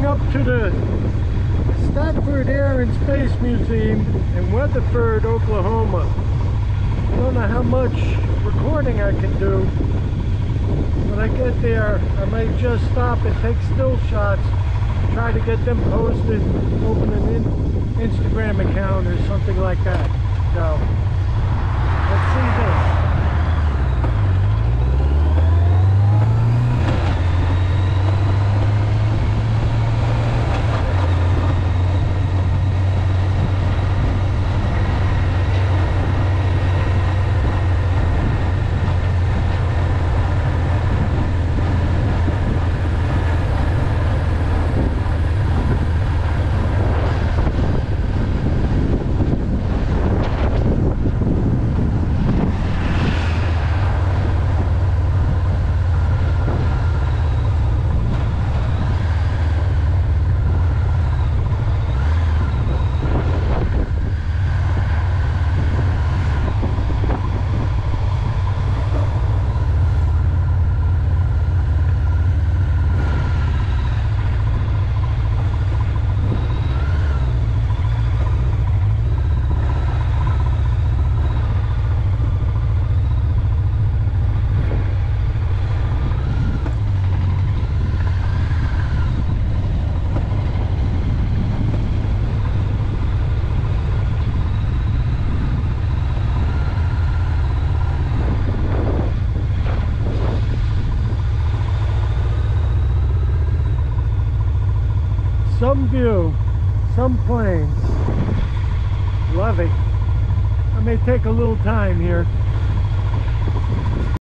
heading up to the Stratford Air and Space Museum in Weatherford, Oklahoma. I don't know how much recording I can do. When I get there, I might just stop and take still shots, try to get them posted, open an Instagram account or something like that. So, let's see this. Some view, some planes. Love it. I may take a little time here.